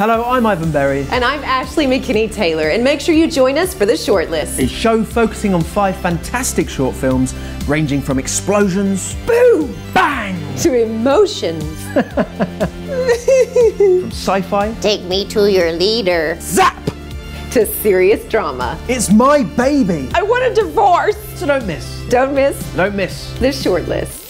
Hello, I'm Ivan Berry. And I'm Ashley McKinney-Taylor, and make sure you join us for The Shortlist. A show focusing on 5 fantastic short films, ranging from explosions, boom, bang, to emotions. from sci-fi, take me to your leader, zap, to serious drama. It's my baby. I want a divorce. So don't miss. Don't miss Don't miss The Shortlist.